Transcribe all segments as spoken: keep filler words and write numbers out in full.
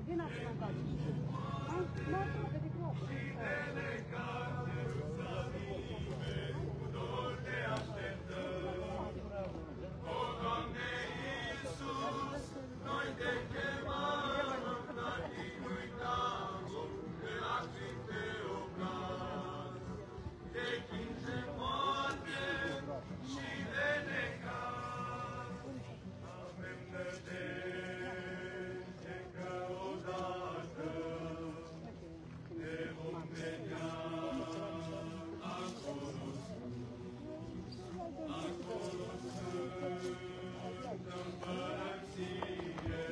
Vino acum în casă. Nu, nu, pe decloapă. O, Doamne Iisus, noi te chemăm, la tine uităm, de lacrimi te obraz, de chin de moarte și de necaz. Avem nădejde că odată te vom vedea acolo sus, acolo sus. Împărăție,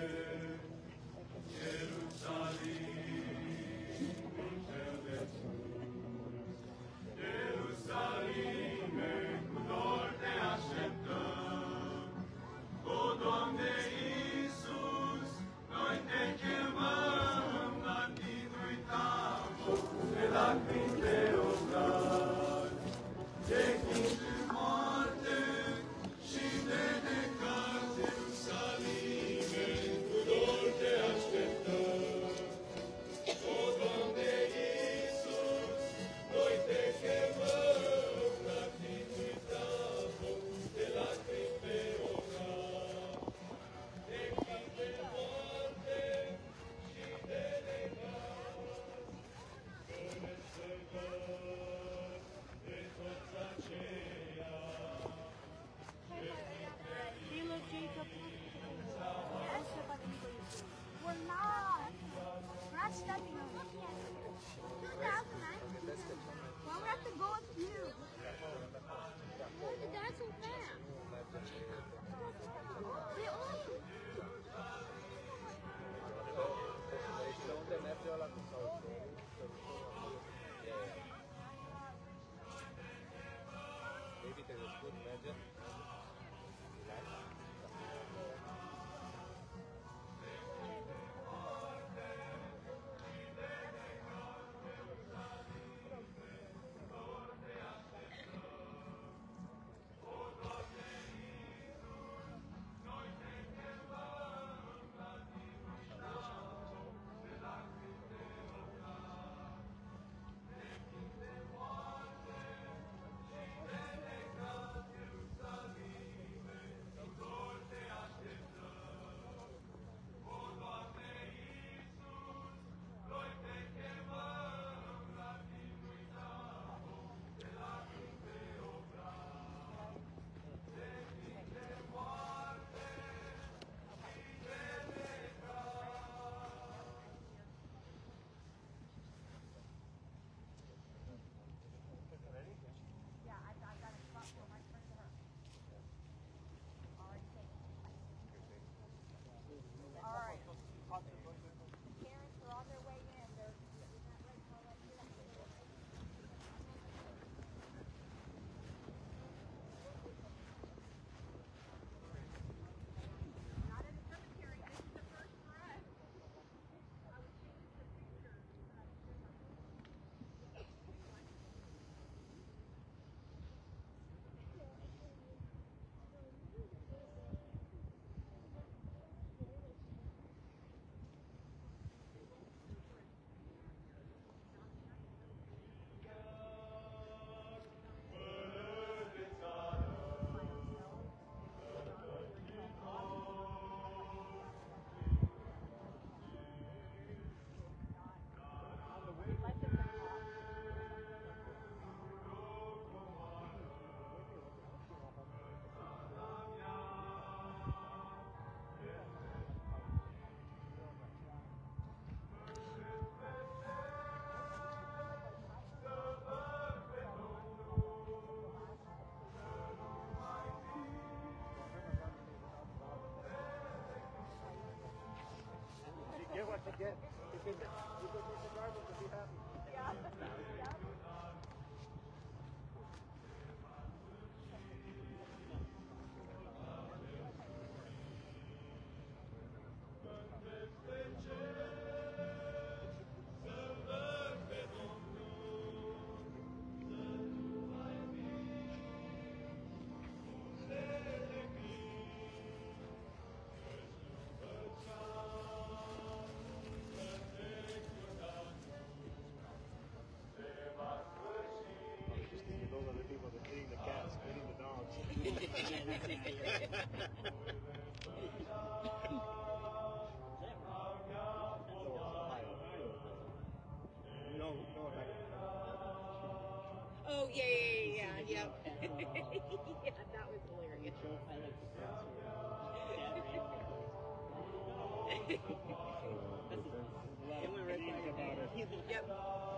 Ierusalim, cel de sus. Ierusalime, cu dor te așteptăm. O, Doamne Iisus, noi te chemăm, la tine uităm, de lacrimi te obraz, de chin de moarte și de necaz. Ierusalime, cu dor te așteptăm. O, Doamne Iisus, noi te chemăm, la tine uităm, de lacrimi te obraz, de chin de moarte și de necaz. Doresc să văd de toți aceia Lilo, Jacob. Yes, we're not. We're not stepping on it. two thousand nine. Well, we have to go with you. Why did that so fast? They all. Unde merge ăla cu sautorul? Baby, te descurci, merge? Yeah, I got, I got a spot for my friend to her. Already taken. All right. Parents are on their way in. They're not ready for all that shit. Not in the cemetery. This is the first for us. I was changing the picture. Get what you get. You can, you can disregard it to be happy. Yeah. Yeah. No, no, like, Oh yeah, yeah, yeah, yeah. Yeah, that was hilarious. It went right by your head. Yep.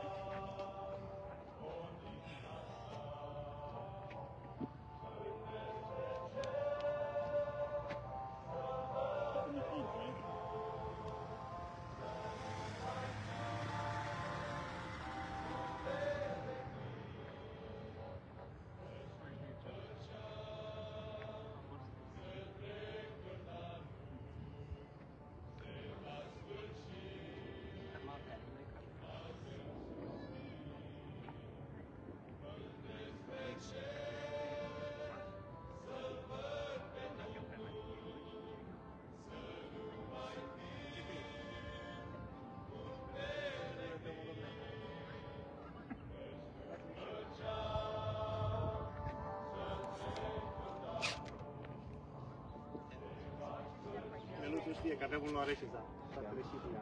Meluțul știe că avem unul areșezat. S-a greșit cu ea.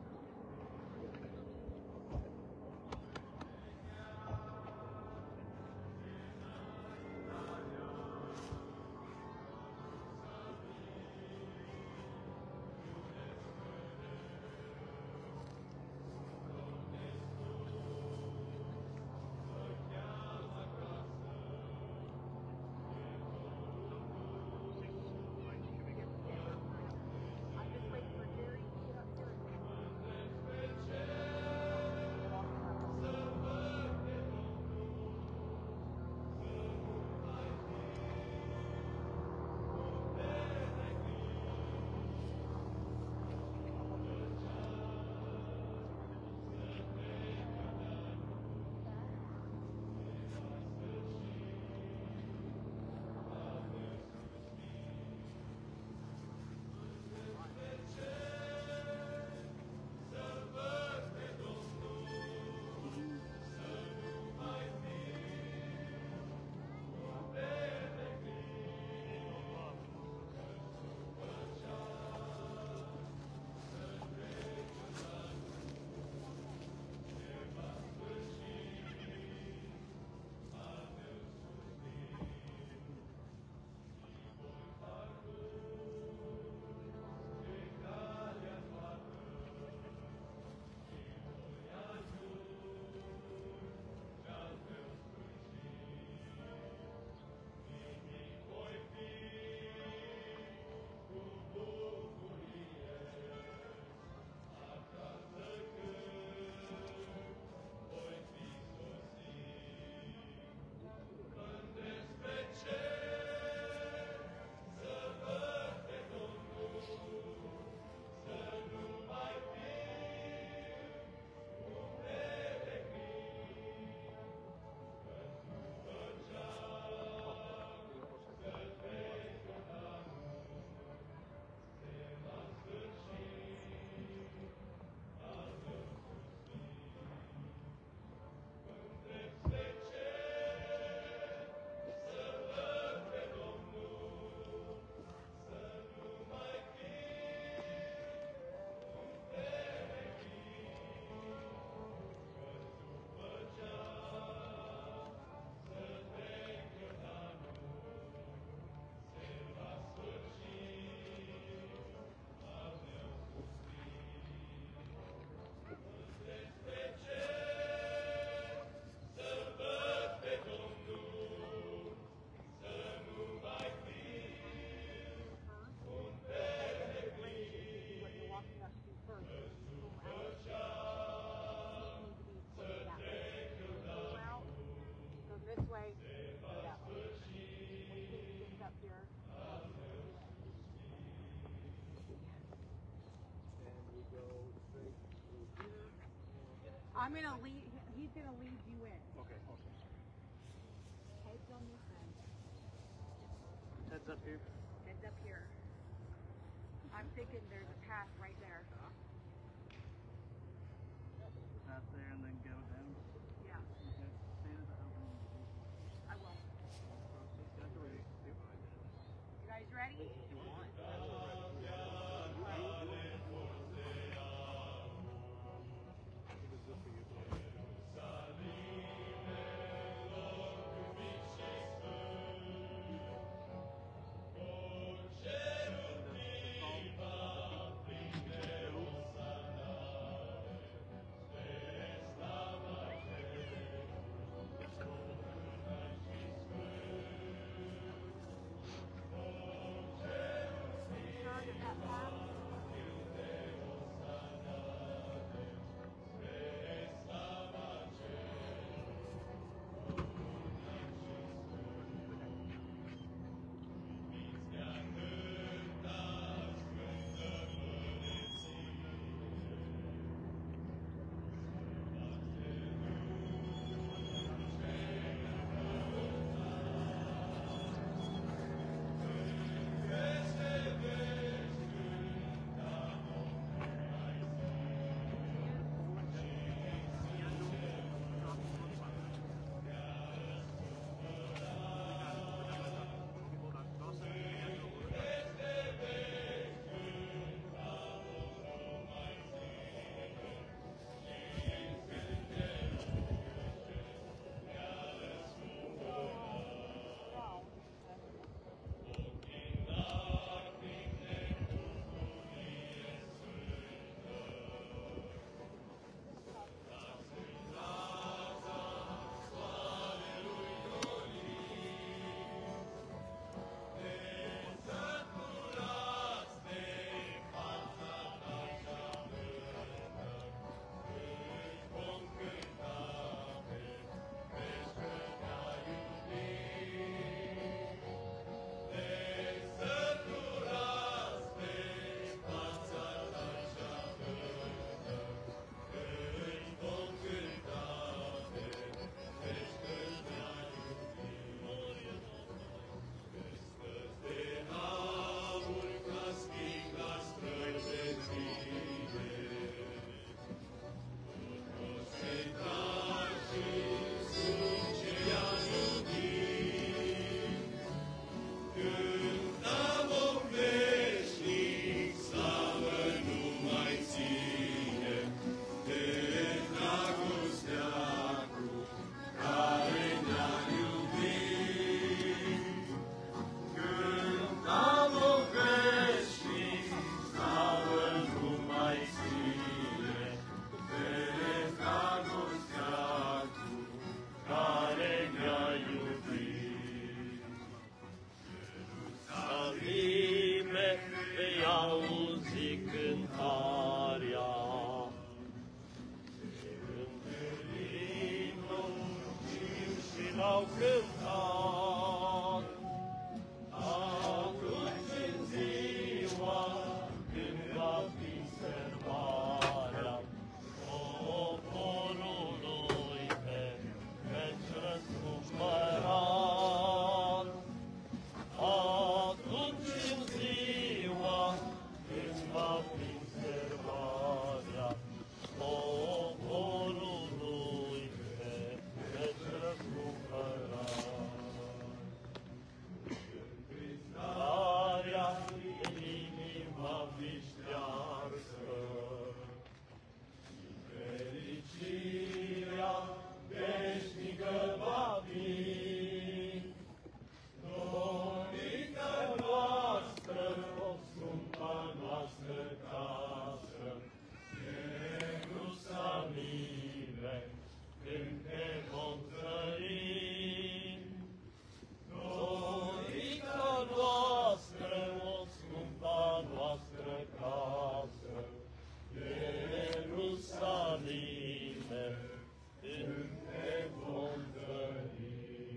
I'm just waiting for Jerry to get up here. I'm gonna lead. He's gonna lead you in. Okay, okay. Heads on this end. Heads up here. Heads up here. I'm thinking there's a path right there. Path there and then go down. Yeah. Okay. Stand at the open. I will. Got the ready. au cântat. Atunci în ziua când va fi sărbarea poporului pe veci răscumpărat. Atunci în ziua când va fi sărbarea poporului pe veci răscumpărat. Starea inima fi ștearsă și fericirea veșnică va fi. Dorința noastră, o scumpă noastră casă, Ierusalime, când te vom trăi. Dorința noastră, o scumpă noastră casă, Ierusalime, când te vom trăi.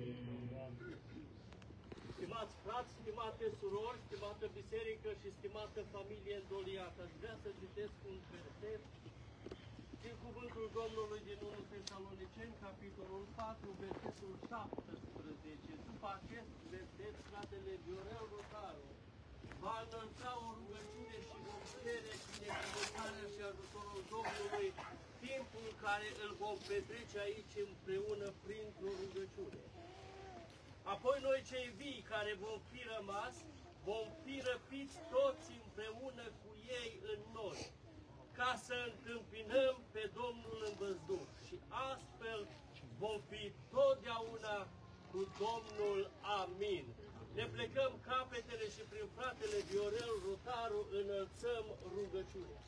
Stimați frați, stimate surori, stimată biserică și stimată familie îndoliată, aș vrea să citesc un verset din cuvântul Domnului din întâi Tesaloniceni, capitolul patru, versetul șaptesprezece. După acest verset, fratele Viorel Rotaru va înălța o rugăciune și vom cere binecuvântarea și ajutorul Domnului, timpul care îl vom petrece aici împreună printr-o rugăciune. Apoi noi cei vii care vom fi rămas, vom fi răpiți toți împreună cu ei în noi, ca să întâmpinăm pe Domnul în văzduh și astfel vom fi totdeauna cu Domnul. Amin. Ne plecăm capetele și prin fratele Viorel Rotaru înălțăm rugăciunea.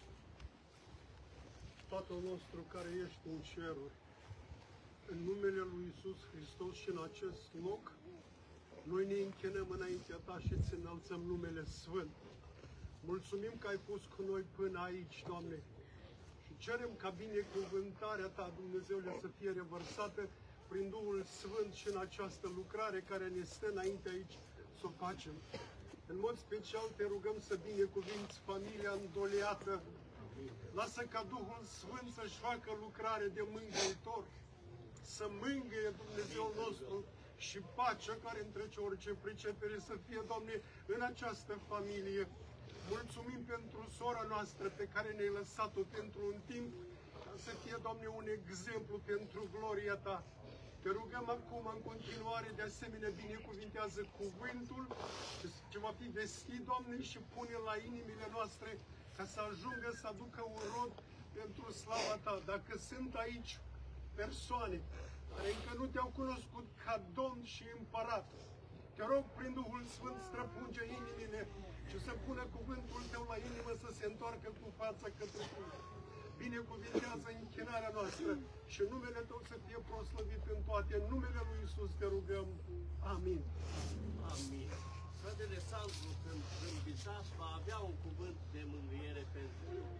Tatăl nostru care ești în ceruri, în numele Lui Iisus Hristos și în acest loc, noi ne închinăm înaintea Ta și îți înălțăm numele Sfânt. Mulțumim că ai fost cu noi până aici, Doamne, și cerem ca binecuvântarea Ta, Dumnezeule, să fie revărsată prin Duhul Sfânt și în această lucrare care ne stă înainte aici să o facem. În mod special te rugăm să binecuvinți familia îndoleată. Lasă ca Duhul Sfânt să-și facă lucrare de mângâietor, să mângâie Dumnezeul nostru și pacea care întrece orice pricepere să fie, Doamne, în această familie. Mulțumim pentru sora noastră pe care ne-ai lăsat-o pentru un timp, ca să fie, Doamne, un exemplu pentru gloria Ta. Te rugăm acum, în continuare, de asemenea, binecuvintează cuvântul ce va fi vestit, Doamne, și pune la inimile noastre ca să ajungă să aducă un rod pentru slava Ta. Dacă sunt aici persoane care încă nu Te-au cunoscut ca Domn și Împărat, Te rog, prin Duhul Sfânt, străpunge inimile și să pună cuvântul Tău la inimă să se întoarcă cu fața către Tine. Binecuvintează închinarea noastră și numele Tău să fie proslăvit în toate. În numele Lui Iisus te rugăm. Amin. Amin. Fratele Sandru, când învisaș, va avea un cuvânt de mângâiere pentru el.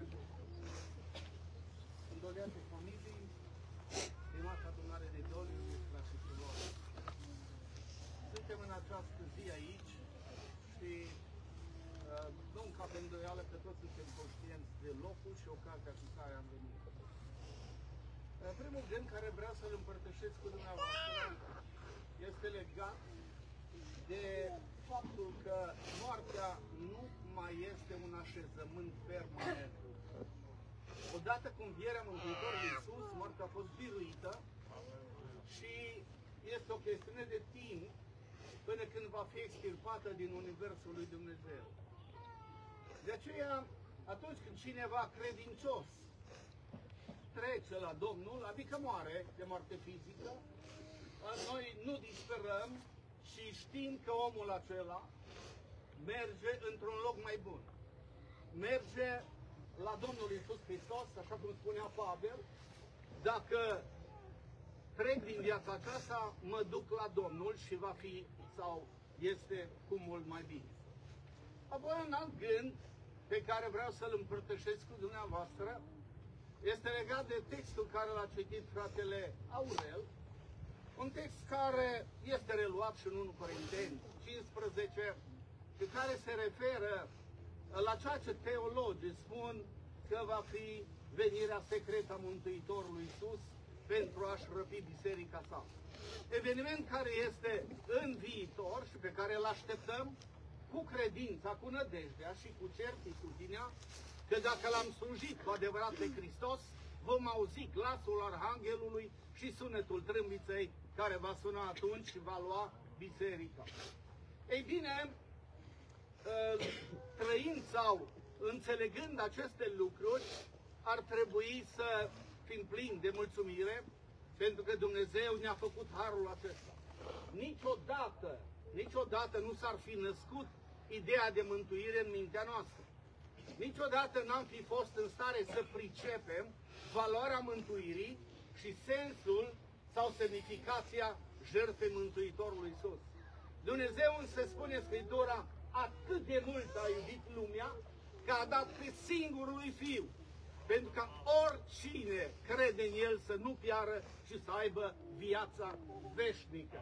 Îndoleate familii, stimată adunare de doliu, frați și surori. Suntem în această zi aici și uh, nu încap îndoială că toți suntem conștienți de locul și ocazia cu care am venit. Uh, primul gând care vreau să-l împărtășesc cu dumneavoastră este legat de faptul că moartea nu mai este un așezământ permanent. Odată cu învierea Mântuitorului Iisus, moartea a fost biruită și este o chestiune de timp până când va fi extirpată din Universul lui Dumnezeu. De aceea, atunci când cineva credincios trece la Domnul, adică moare de moarte fizică, noi nu disperăm și știm că omul acela merge într-un loc mai bun. Merge la Domnul Iisus Hristos, așa cum spunea Pavel, dacă trec din viața aceasta, mă duc la Domnul și va fi sau este cu mult mai bine. Apoi un alt gând pe care vreau să-l împărtășesc cu dumneavoastră este legat de textul care l-a citit fratele Aurel, Un text care este reluat și în unu Corinteni cincisprezece și care se referă la ceea ce teologii spun că va fi venirea secretă a Mântuitorului Iisus pentru a-și răpi biserica sa. Eveniment care este în viitor și pe care îl așteptăm cu credința, cu nădejdea și cu certitudinea că dacă l-am slujit cu adevărat pe Hristos, vom auzi glasul Arhanghelului și sunetul trâmbiței care va suna atunci și va lua biserica. Ei bine, trăind sau înțelegând aceste lucruri, ar trebui să fim plini de mulțumire pentru că Dumnezeu ne-a făcut harul acesta. Niciodată, niciodată nu s-ar fi născut ideea de mântuire în mintea noastră. Niciodată n-am fi fost în stare să pricepem valoarea mântuirii și sensul sau semnificația jertfei Mântuitorului Iisus. Dumnezeu însă spune Scriptura, atât de mult a iubit lumea că a dat pe singurul lui Fiu, pentru ca oricine crede în El să nu piară și să aibă viața veșnică.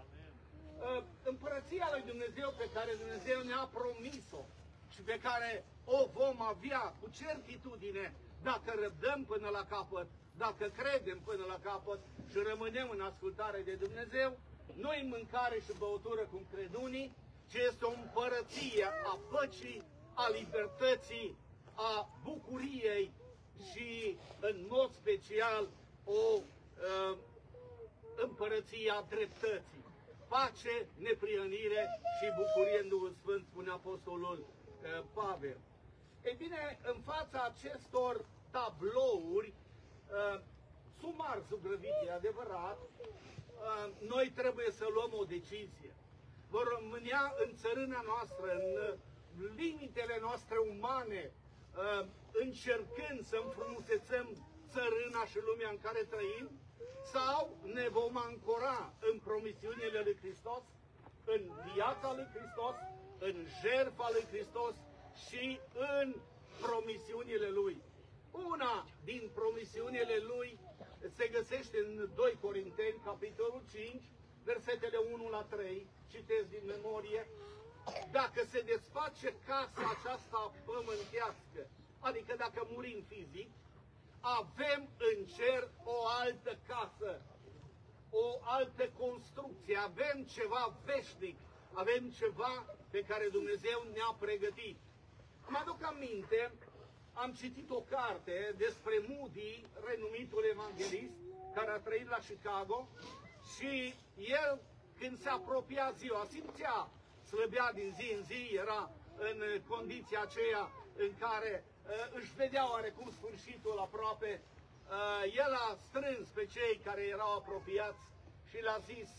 Împărăția lui Dumnezeu pe care Dumnezeu ne-a promis-o și pe care o vom avea cu certitudine dacă răbdăm până la capăt, dacă credem până la capăt și rămânem în ascultare de Dumnezeu, nu în mâncare și băutură cum cred unii, ci este o împărăție a păcii, a libertății, a bucuriei și în mod special o uh, împărăție a dreptății. Pace, neprihănire și bucurie în Duhul Sfânt, spune Apostolul uh, Pavel. Ei bine, în fața acestor tablouri, uh, sumar zugrăvite, adevărat, uh, noi trebuie să luăm o decizie. Vor rămânea în țărâna noastră, în limitele noastre umane, uh, încercând să înfrumusețăm țărâna și lumea în care trăim, sau ne vom ancora în promisiunile lui Hristos, în viața lui Hristos, în jertfa lui Hristos și în promisiunile Lui. Una din promisiunile Lui se găsește în doi Corinteni, capitolul cinci, versetele unu la trei, citesc din memorie. Dacă se desface casa aceasta pământească, adică dacă murim fizic, avem în cer o altă casă, o altă construcție, avem ceva veșnic, avem ceva pe care Dumnezeu ne-a pregătit. Mă aduc aminte, am citit o carte despre Moody, renumitul evanghelist, care a trăit la Chicago, și el, când se apropia ziua, simțea, slăbea din zi în zi, era în condiția aceea în care uh, își vedea oarecum sfârșitul aproape. Uh, el a strâns pe cei care erau apropiați și le-a zis,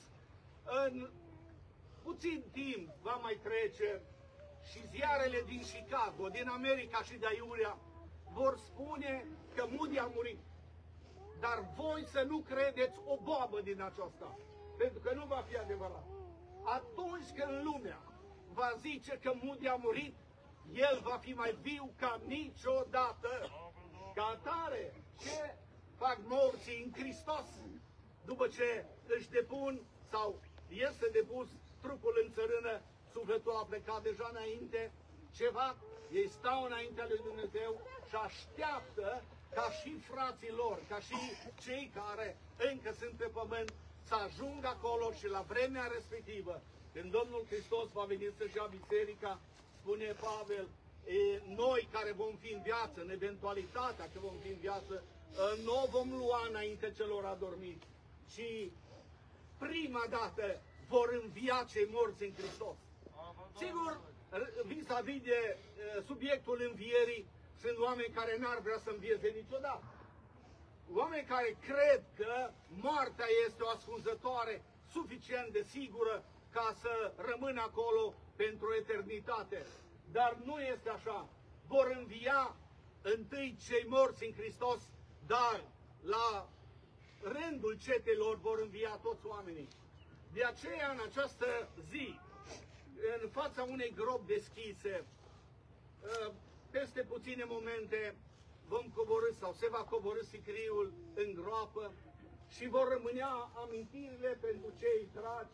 în puțin timp va mai trece și ziarele din Chicago, din America și de aiurea vor spune că Moody a murit. Dar voi să nu credeți o boabă din aceasta, pentru că nu va fi adevărat. Atunci când lumea va zice că Moody a murit, el va fi mai viu ca niciodată. Ca atare, ce fac morții în Hristos după ce își depun sau este depus trupul în țărână, sufletul a plecat deja înainte, ceva, ei stau înaintea lui Dumnezeu și așteaptă ca și frații lor, ca și cei care încă sunt pe pământ, să ajungă acolo și la vremea respectivă, când Domnul Hristos va veni să-și ia biserica, spune Pavel, e, noi care vom fi în viață, în eventualitatea că vom fi în viață, nu o vom lua înainte celor adormiți, ci prima dată vor învia cei morți în Hristos. Sigur, vis-a-vis de subiectul învierii, sunt oameni care n-ar vrea să învieze niciodată. Oameni care cred că moartea este o ascunzătoare suficient de sigură ca să rămână acolo pentru eternitate. Dar nu este așa. Vor învia întâi cei morți în Hristos, dar la rândul cetelor vor învia toți oamenii. De aceea, în această zi, în fața unei gropi deschise, peste puține momente vom coborî sau se va coborî sicriul în groapă și vor rămânea amintirile pentru cei dragi,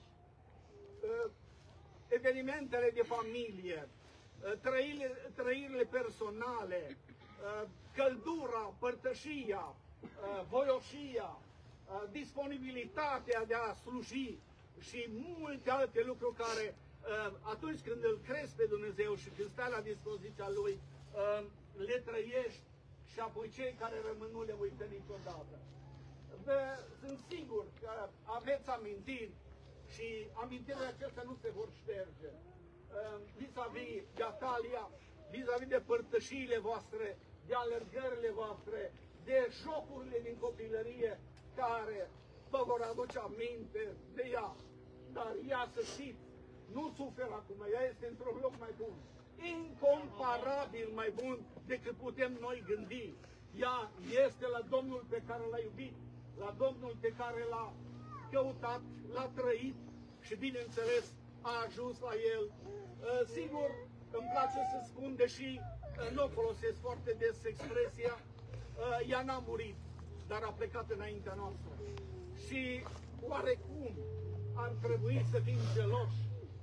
evenimentele de familie, trăirile, trăirile personale, căldura, părtășia, voioșia, disponibilitatea de a sluji și multe alte lucruri care atunci când îl crezi pe Dumnezeu și când stai la dispoziția Lui, le trăiești și apoi cei care rămân nu le uită niciodată. Sunt sigur că aveți amintiri și amintirile acestea nu se vor șterge. Vis-a-vis de Atalia, vis-a-vis de părtășiile voastre, de alergările voastre, de jocurile din copilărie care vă vor aduce aminte de ea. Dar ea, să știți, nu suferă acum, ea este într-un loc mai bun, incomparabil mai bun decât putem noi gândi. Ea este la Domnul pe care l-a iubit, la Domnul pe care l-a căutat, l-a trăit și, bineînțeles, a ajuns la El. Sigur, îmi place să spun, deși nu folosesc foarte des expresia, ea n-a murit, dar a plecat înaintea noastră. Și oarecum ar trebui să fim geloși,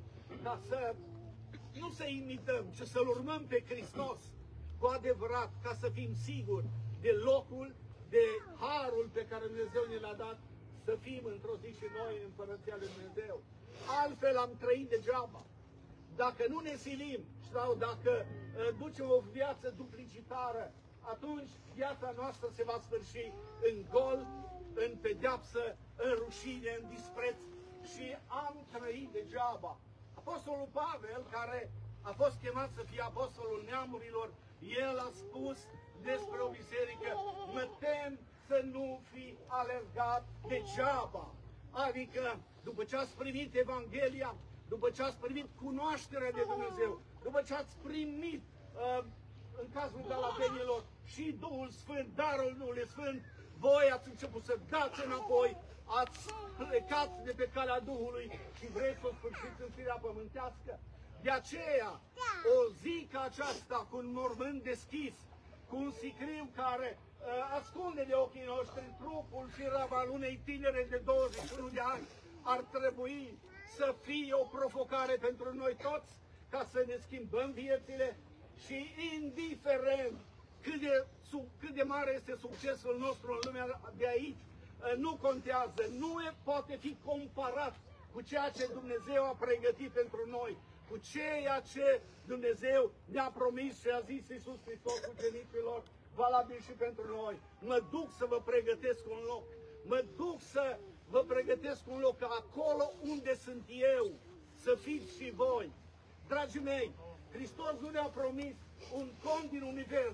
ca să nu să imităm, ci să-L urmăm pe Hristos cu adevărat, ca să fim siguri de locul, de harul pe care Dumnezeu ne l-a dat, să fim într-o zi și noi în Împărăția Lui Dumnezeu. Altfel am trăit degeaba. Dacă nu ne silim sau dacă uh, ducem o viață duplicitară, atunci viața noastră se va sfârși în gol, în pedeapsă, în rușine, în dispreț și am trăit degeaba. Apostolul Pavel, care a fost chemat să fie apostolul neamurilor, el a spus despre o biserică: mă tem să nu fi alergat degeaba. Adică, după ce ați primit Evanghelia, după ce ați primit cunoașterea de Dumnezeu, după ce ați primit, uh, în cazul galatenilor, și Duhul Sfânt, darul Duhului Sfânt, voi ați început să dați înapoi, ați plecat de pe calea Duhului și vreți să o sfârșiți în firea pământească. De aceea, o zi ca aceasta, cu un mormânt deschis, cu un sicriu care uh, ascunde de ochii noștri trupul și raba al unei tinere de douăzeci și unu de ani, ar trebui să fie o provocare pentru noi toți, ca să ne schimbăm viețile și, indiferent cât de, sub, cât de mare este succesul nostru în lumea de aici, nu contează, nu poate fi comparat cu ceea ce Dumnezeu a pregătit pentru noi, cu ceea ce Dumnezeu ne-a promis și a zis Iisus Hristos ucenicilor, valabil și pentru noi. Mă duc să vă pregătesc un loc, mă duc să vă pregătesc un loc, acolo unde sunt eu, să fiți și voi. Dragii mei, Hristos nu ne-a promis un cont din univers,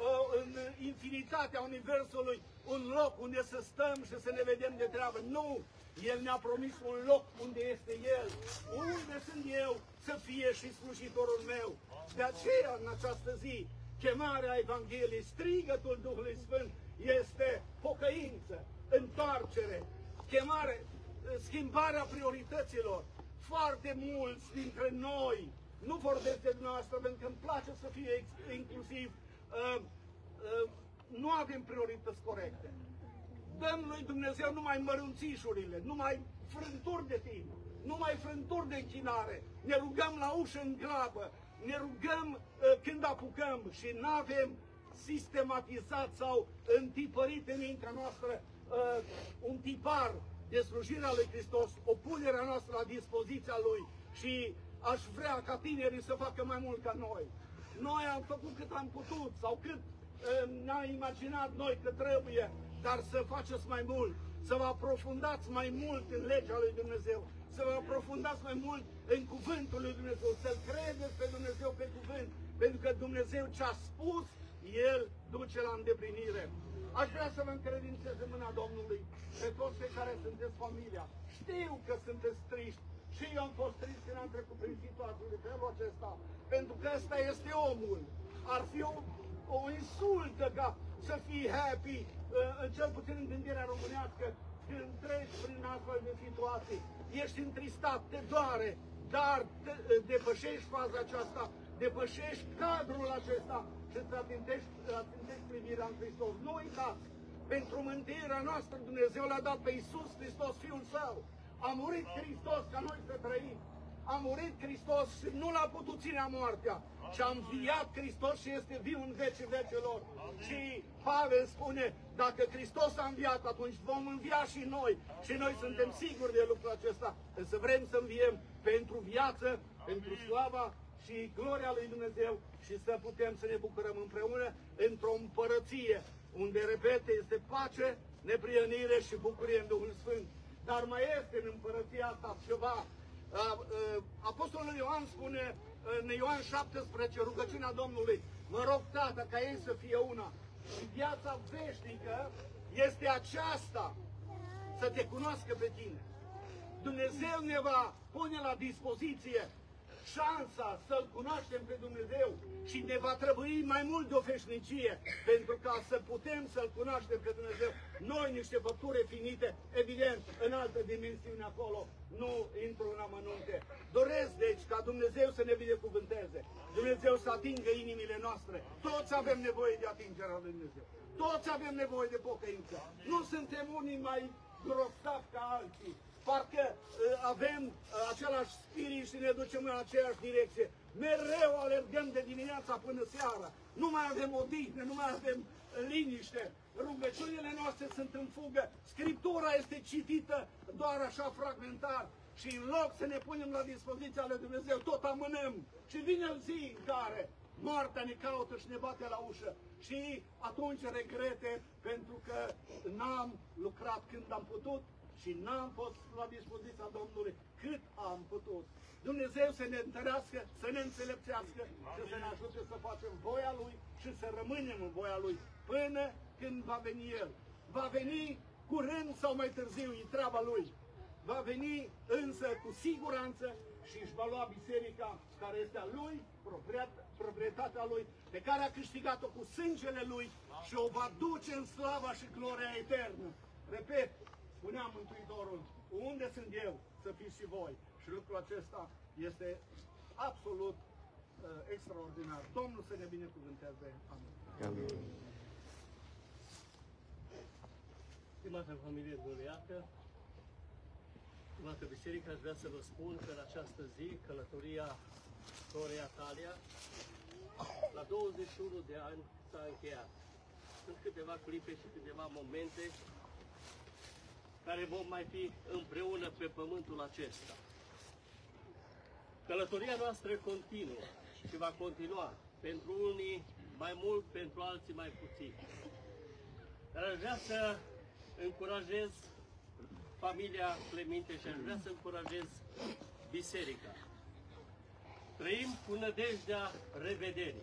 în infinitatea universului, un loc unde să stăm și să ne vedem de treabă. Nu! El ne-a promis un loc unde este El. Unde sunt eu, să fie și slujitorul meu. De aceea, în această zi, chemarea Evangheliei, strigătul Duhului Sfânt este pocăință, întoarcere, chemare, schimbarea priorităților. Foarte mulți dintre noi, nu vorbesc de dumneavoastră pentru că îmi place să fie inclusiv, uh, uh, nu avem priorități corecte. Dăm lui Dumnezeu numai mărunțișurile, numai frânturi de timp, numai frânturi de închinare. Ne rugăm la ușă în grabă, ne rugăm uh, când apucăm și nu avem sistematizat sau întipărit în mintea noastră uh, un tipar de slujirea lui Hristos, o punerea noastră la dispoziția Lui. Și aș vrea ca tinerii să facă mai mult ca noi. Noi am făcut cât am putut sau cât uh, ne-am imaginat noi că trebuie, dar să faceți mai mult, să vă aprofundați mai mult în legea lui Dumnezeu, să vă aprofundați mai mult în cuvântul lui Dumnezeu, să-L credeți pe Dumnezeu pe cuvânt, pentru că Dumnezeu ce-a spus, El duce la îndeplinire. Aș vrea să vă încredințez în mâna Domnului pe toți cei care sunteți familia. Știu că sunteți triști și eu am fost trist când am trecut prin situații de felul acesta, pentru că ăsta este omul. Ar fi o, o insultă ca să fii happy, în cel puțin în gândirea românească, când treci prin astfel de situații. Ești întristat, te doare, dar te, depășești faza aceasta, depășești cadrul acesta și îți atingești, atingești privirea în Hristos. Nu uitați, Pentru mântuirea noastră Dumnezeu l-a dat pe Iisus Hristos, Fiul Său. A murit Hristos ca noi să trăim. A murit Hristos și nu l-a putut ține moartea. Și a înviat Hristos și este viu în vecii vecilor. Și Pavel spune, dacă Hristos a înviat, atunci vom învia și noi. Și noi suntem siguri de lucrul acesta. Însă vrem să înviem pentru viață, pentru slava și gloria lui Dumnezeu și să putem să ne bucurăm împreună într-o împărăție unde, repete, este pace, neprihănire și bucurie în Duhul Sfânt. Dar mai este în împărăția asta ceva. Apostolul Ioan spune în Ioan șaptesprezece, rugăciunea Domnului, mă rog, Tată, ca ei să fie una. Și viața veșnică este aceasta, să te cunoască pe tine. Dumnezeu ne va pune la dispoziție șansa să-L cunoaștem pe Dumnezeu și ne va trebui mai mult de o veșnicie pentru ca să putem să-L cunoaștem pe Dumnezeu. Noi, niște făpturi finite, evident, în altă dimensiune acolo, nu intru în amănunte. Doresc, deci, ca Dumnezeu să ne binecuvânteze, Dumnezeu să atingă inimile noastre. Toți avem nevoie de atingerea lui Dumnezeu. Toți avem nevoie de pocăință. Nu suntem unii mai grostavi ca alții. Parcă uh, avem uh, același spirit și ne ducem în aceeași direcție. Mereu alergăm de dimineața până seara. Nu mai avem odihnă, nu mai avem uh, liniște. Rugăciunile noastre sunt în fugă. Scriptura este citită doar așa fragmentar. Și în loc să ne punem la dispoziția lui Dumnezeu, tot amânăm. Și vine o zi în care moartea ne caută și ne bate la ușă. Și atunci regrete pentru că n-am lucrat când am putut. Și n-am fost la dispoziția Domnului cât am putut. Dumnezeu să ne întărească, să ne înțelepțească și să ne ajute să facem voia Lui și să rămânem în voia Lui până când va veni El. Va veni curând sau mai târziu, e treaba Lui. Va veni însă cu siguranță și își va lua biserica care este a Lui, proprietatea Lui, pe care a câștigat-o cu sângele Lui și o va duce în slava și gloria eternă. Repet, spunea Mântuitorul, unde sunt eu, să fiți și voi. Și lucrul acesta este absolut uh, extraordinar. Domnul să ne binecuvânteze. Amin. Amin. Stimată familie îndoliată, stimată biserică, aș vrea să vă spun că în această zi, călătoria sorei Atalia, la douăzeci și unu de ani s-a încheiat. Sunt câteva clipe și câteva momente care vom mai fi împreună pe pământul acesta. Călătoria noastră continuă și va continua, pentru unii mai mult, pentru alții mai puțin. Dar aș vrea să încurajez familia Cleminte și aș vrea să încurajez biserica. Trăim cu nădejdea revederii.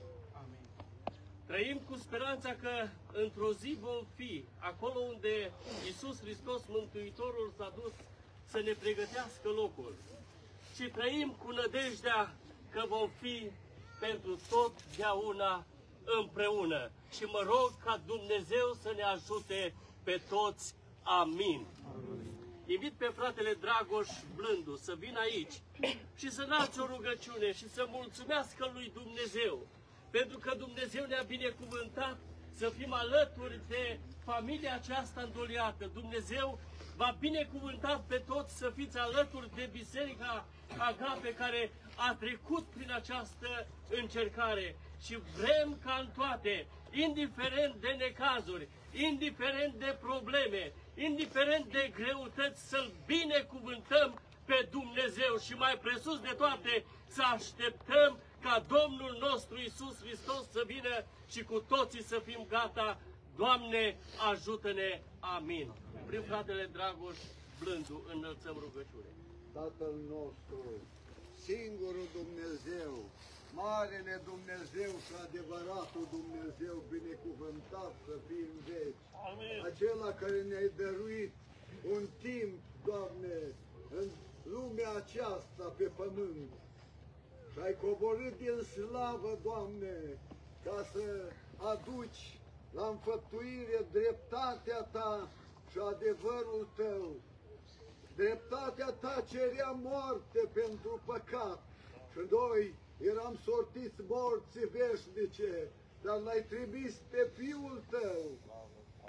Trăim cu speranța că într-o zi vom fi acolo unde Iisus Hristos, Mântuitorul, s-a dus să ne pregătească locul. Și trăim cu nădejdea că vom fi pentru totdeauna împreună. Și mă rog ca Dumnezeu să ne ajute pe toți. Amin. Amin. Invit pe fratele Dragoș Blându să vină aici și să înalțe o rugăciune și să mulțumească lui Dumnezeu. Pentru că Dumnezeu ne-a binecuvântat să fim alături de familia aceasta îndoliată. Dumnezeu v-a binecuvântat pe toți să fiți alături de Biserica Agape care a trecut prin această încercare. Și vrem ca în toate, indiferent de necazuri, indiferent de probleme, indiferent de greutăți, să-L binecuvântăm pe Dumnezeu și mai presus de toate să așteptăm ca Domnul nostru Iisus Hristos să vină și cu toții să fim gata. Doamne, ajută-ne! Amin. Prin fratele Dragoș Blându înălțăm rugăciune. Tatăl nostru, singurul Dumnezeu, Marele Dumnezeu și adevăratul Dumnezeu, binecuvântat să fii în veci. Amin. Acela care ne-ai dăruit un timp, Doamne, în lumea aceasta pe pământ. Și ai coborât din slavă, Doamne, ca să aduci la înfăptuire dreptatea Ta și adevărul Tău. Dreptatea Ta cerea moarte pentru păcat și noi eram sortiți morți veșnice, dar l-ai trimis pe Fiul Tău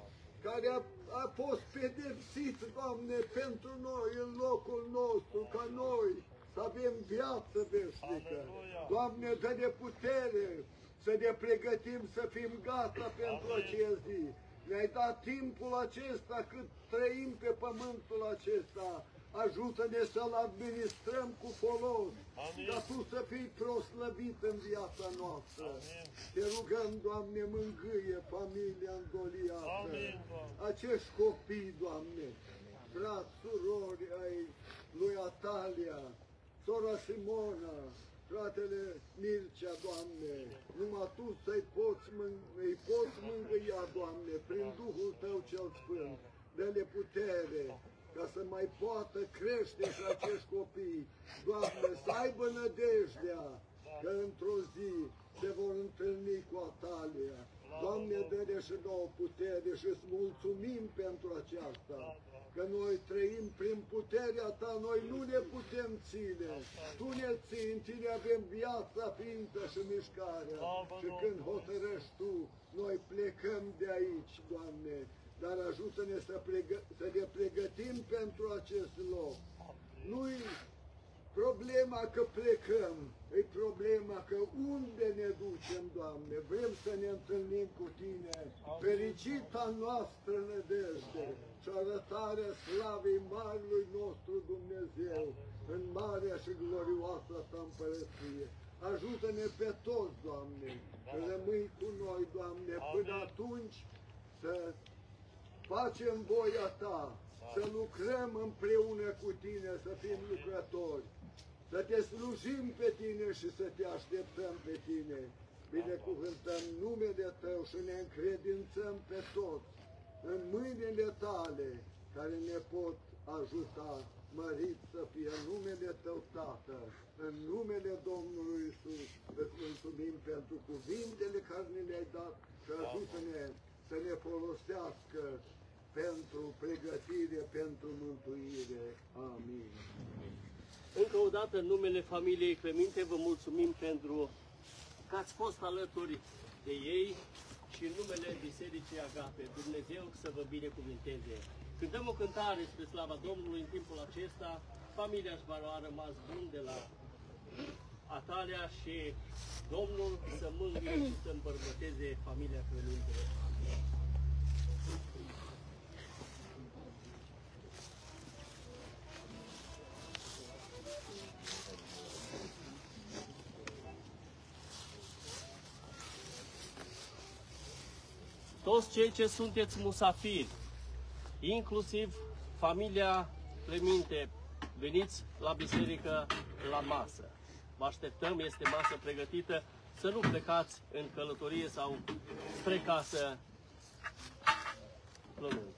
care a, a fost pedepsit, Doamne, pentru noi, în locul nostru, ca noi să avem viață veșnică. Doamne, dă-ne putere să ne pregătim să fim gata pentru acea zi. Ne-ai dat timpul acesta cât trăim pe pământul acesta. Ajută-ne să-l administrăm cu folos, Amin. ca Tu să fii proslăvit în viața noastră. Amin. Te rugăm, Doamne, mângâie familia îndoliată, Amin, Doamne. acești copii, Doamne, frați, surori ai lui Atalia, sora Simona, fratele Mircea, Doamne, numai Tu să-i poți, îi poți mângâia, Doamne, prin Duhul Tău cel Sfânt. Dă-le putere ca să mai poată crește și acești copii. Doamne, să aibă nădejdea că într-o zi se vor întâlni cu Atalia. Doamne, dă-ne și nouă putere și îți mulțumim pentru aceasta. Că noi trăim prin puterea Ta, noi nu ne putem ține. Tu ne ții, în Tine avem viața, ființă și mișcarea. Și când hotărăști Tu, noi plecăm de aici, Doamne. Dar ajută-ne să, pregă să ne pregătim pentru acest loc. Nu-i problema că plecăm, e problema că unde ne ducem, Doamne. Vrem să ne întâlnim cu Tine, fericita noastră nădejde și arătarea slavei Marelui nostru Dumnezeu în marea și glorioasa Ta împărăție. Ajută-ne pe toți, Doamne, să rămâi cu noi, Doamne, până atunci să facem voia Ta, să lucrăm împreună cu Tine, să fim lucrători, să Te slujim pe Tine și să Te așteptăm pe Tine. Binecuvântăm numele Tău și ne încredințăm pe toți în mâinile Tale, care ne pot ajuta. Mărit să fie numele Tău, Tată, în numele Domnului Iisus. Îți mulțumim pentru cuvintele care ne le-ai dat și ajută-ne să ne folosească pentru pregătire, pentru mântuire. Amin. Încă o dată, în numele familiei Cleminte, vă mulțumim pentru că ați fost alături de ei și în numele Bisericii Agape. Dumnezeu să vă binecuvinteze. Cântăm o cântare spre slava Domnului în timpul acesta. Familia își va lua rămas bun de la Atalia și Domnul să mângâie și să îmbărbăteze familia Cleminte. Toți cei ce sunteți musafiri, inclusiv familia Cleminte, veniți la biserică la masă. Vă așteptăm, este masă pregătită, să nu plecați în călătorie sau spre casă plănând.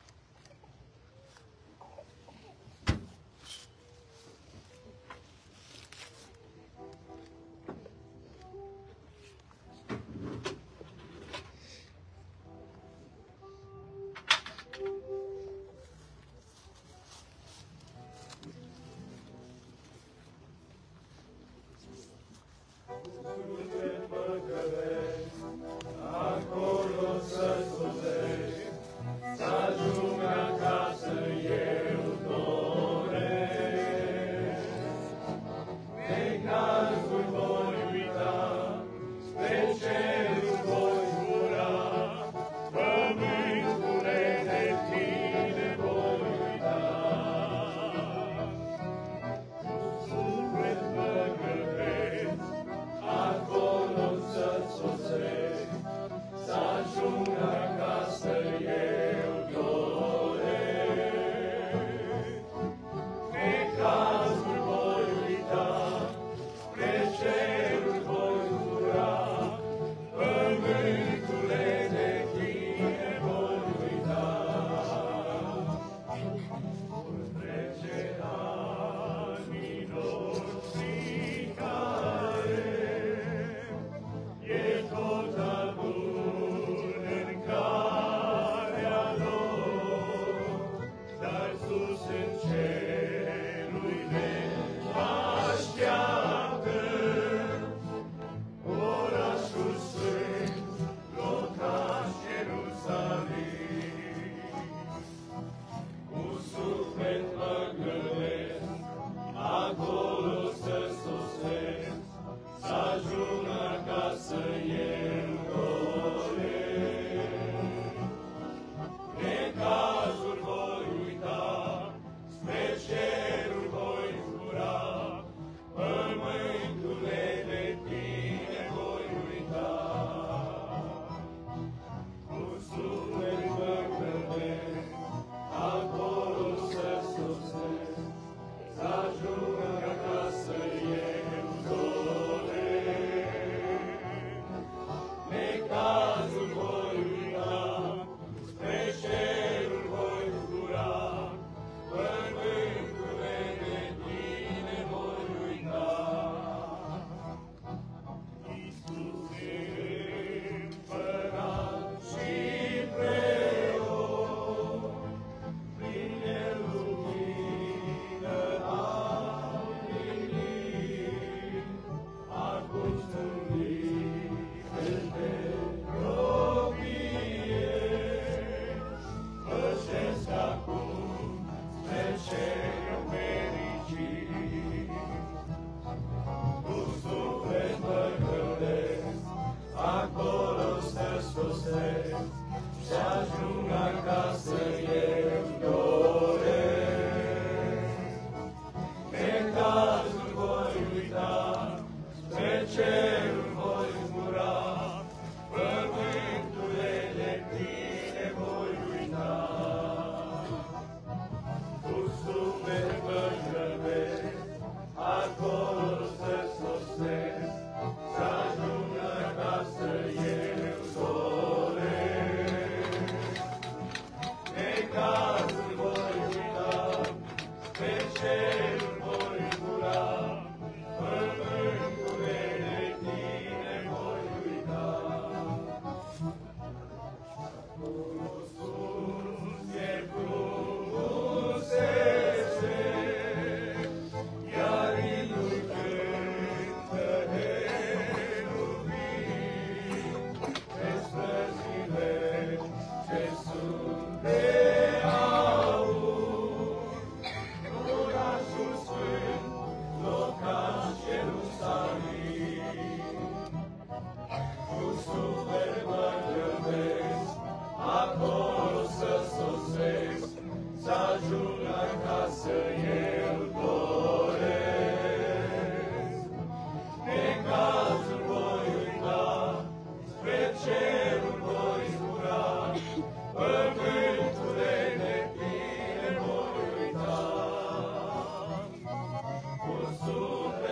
Acolo să suzești, să ajung acasă eu doresc. Necazul voi uita, spre cerul voi zbura, pământule de Tine voi uita. Suflet mă grăbesc, acolo să sosești, să ajung acasă eu doresc. Necazul voi uita, pe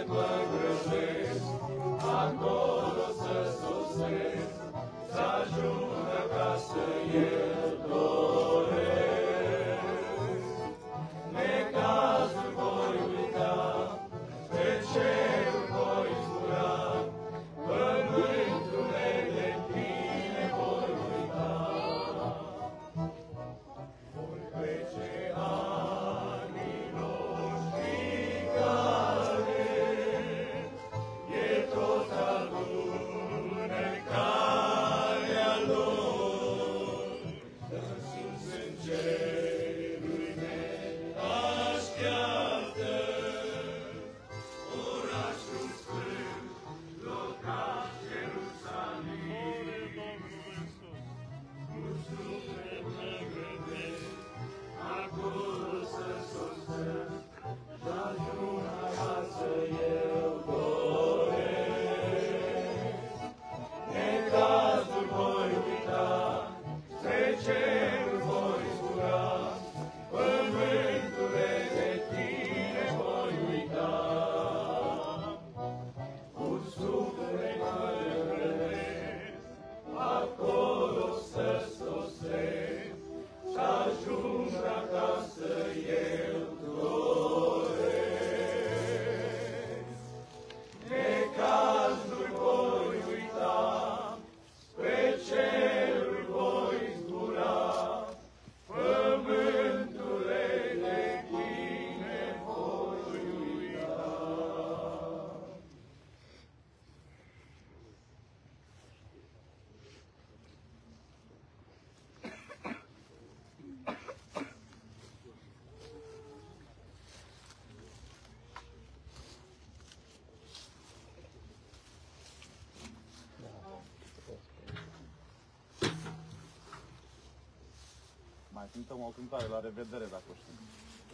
Mai cântăm o cântare, la revedere dacă o știm.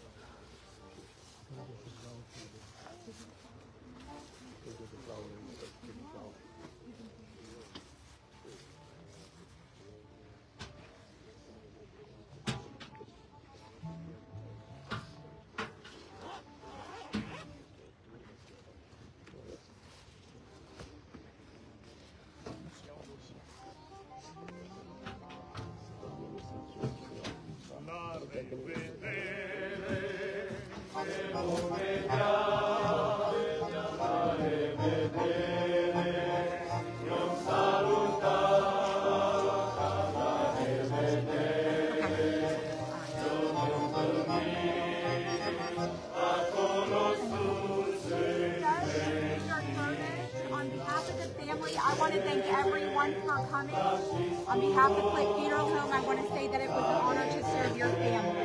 I want to thank everyone for coming. On behalf of Click Funeral Home, I want to say that it was an honor to serve your family.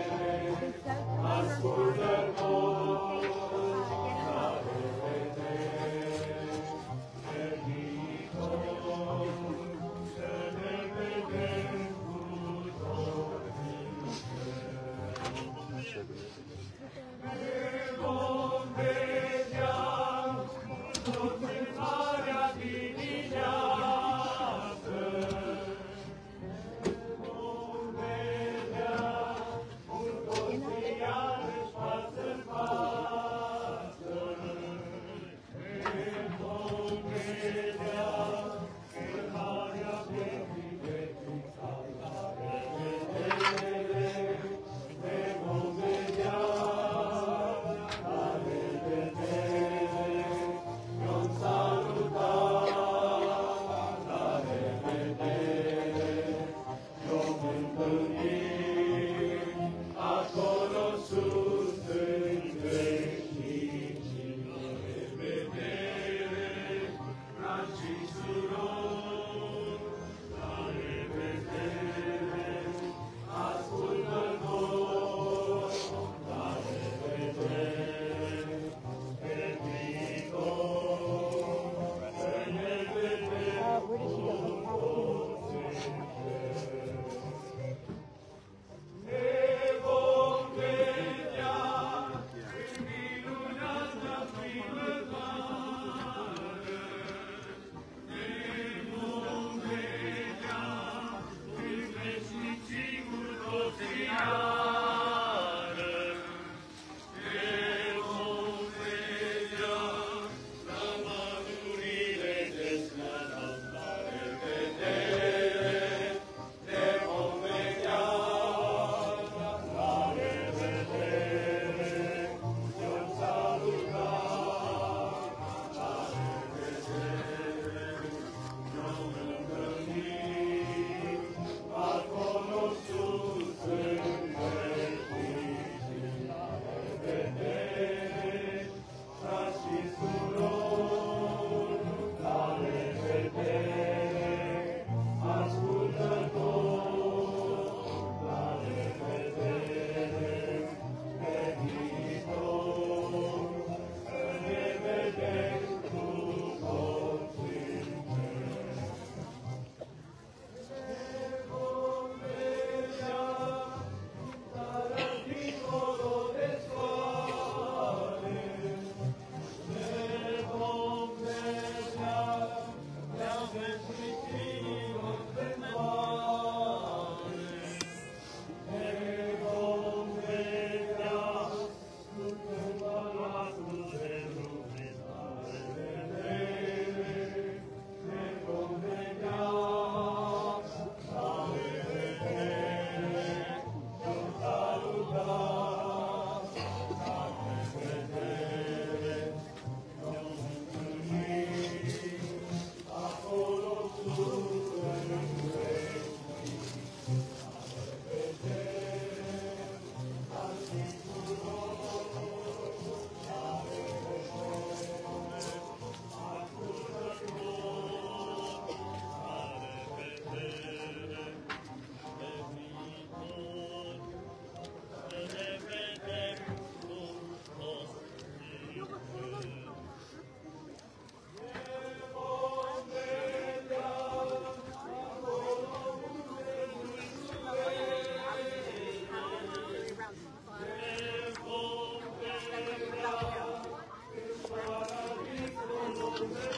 Amen.